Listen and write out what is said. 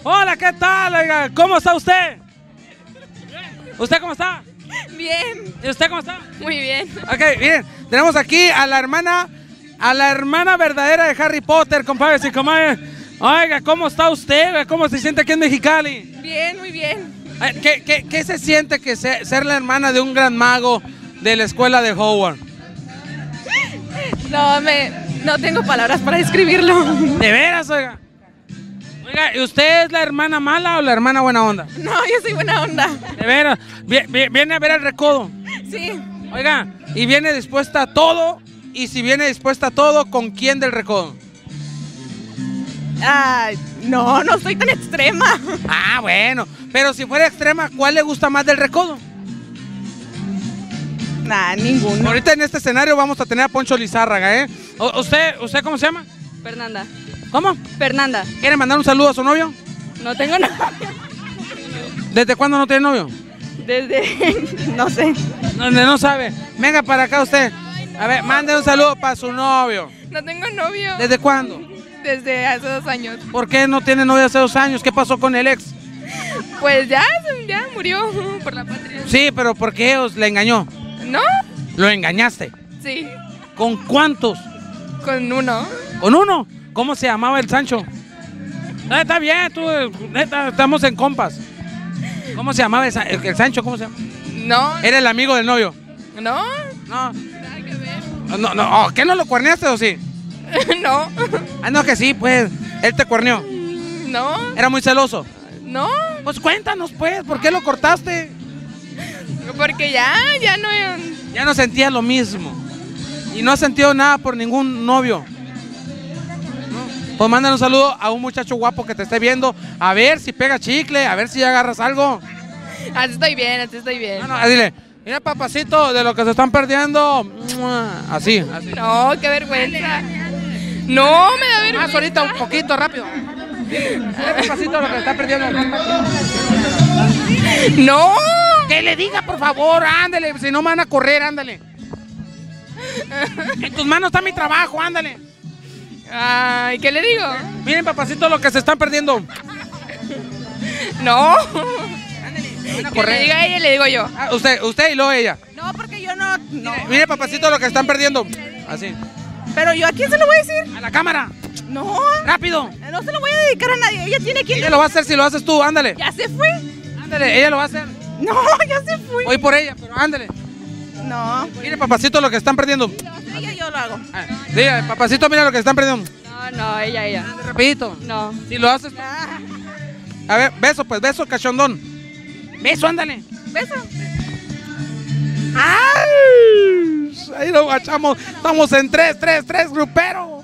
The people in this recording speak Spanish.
Hola, ¿qué tal? Oiga, ¿cómo está usted? ¿Usted cómo está? Bien. ¿Y usted cómo está? Muy bien. Ok, bien. Tenemos aquí a la hermana verdadera de Harry Potter, compadres y comadres. Oiga, ¿cómo está usted? ¿Cómo se siente aquí en Mexicali? Bien, muy bien. ¿Qué se siente que ser la hermana de un gran mago de la escuela de Hogwarts? No tengo palabras para describirlo. ¿De veras, oiga? Oiga, ¿y usted es la hermana mala o la hermana buena onda? No, yo soy buena onda. ¿De veras? ¿Viene a ver el recodo? Sí. Oiga, ¿y viene dispuesta a todo? Y si viene dispuesta a todo, ¿con quién del recodo? No soy tan extrema. Ah, bueno. Pero si fuera extrema, ¿cuál le gusta más del recodo? Ninguno. Ahorita en este escenario vamos a tener a Poncho Lizárraga, ¿eh? ¿Usted cómo se llama? Fernanda. ¿Cómo? Fernanda. ¿Quiere mandar un saludo a su novio? No tengo nada. ¿Desde cuándo no tiene novio? No sé. No sabe. Venga para acá usted. A ver, mande un saludo para su novio. No tengo novio. ¿Desde cuándo? Desde hace 2 años. ¿Por qué no tiene novio hace 2 años? ¿Qué pasó con el ex? Pues ya murió por la patria. Sí, pero ¿por qué le engañó? ¿No? ¿Lo engañaste? Sí. ¿Con cuántos? Con uno. ¿Con uno? ¿Cómo se llamaba el Sancho? Está bien, tú, neta, estamos en compas. ¿Cómo se llamaba el Sancho? ¿Cómo se llama? No. ¿Era el amigo del novio? No. No. Nada que ver. No. ¿Qué no lo cuerneaste o sí? No. Ah, no, que sí, pues. Él te cuerneó. No. Era muy celoso. No. Pues cuéntanos, pues, ¿por qué lo cortaste? Porque ya no. Ya no sentía lo mismo. Y no has sentido nada por ningún novio. ¿No? Pues mándale un saludo a un muchacho guapo que te esté viendo. A ver si pega chicle, a ver si ya agarras algo. Así estoy bien. No, dile, mira papacito, de lo que se están perdiendo. Así. No, qué vergüenza. No, me da vergüenza. Más ahorita un poquito, rápido. Mira papacito, de lo que se están perdiendo. No. Que le diga, por favor, ándale, si no me van a correr, ándale. En tus manos está mi trabajo, ándale. Ay, ¿qué le digo? Miren, papacito, lo que se están perdiendo. No. Van a Que correr. le diga ella y le digo yo. Ah, usted y luego ella. No, porque yo no. Mire, papacito, lo que están perdiendo. Así. Pero yo, ¿a quién se lo voy a decir? A la cámara. No. Rápido. No se lo voy a dedicar a nadie. Ella tiene que. Ella lo va a hacer si lo haces tú, ándale. ¿Ya se fue? Ándale, ella lo va a hacer. No, ya se fue. Voy por ella, pero ándale. No. Mire, papacito, lo que están perdiendo. Ella yo lo hago. Diga, papacito, mira lo que están perdiendo. No, ella. Rapidito. No. Si lo haces. A ver, beso, pues, beso, cachondón. Beso, ándale. Beso. ¡Ay! Ahí lo guachamos. Estamos en 3, grupero.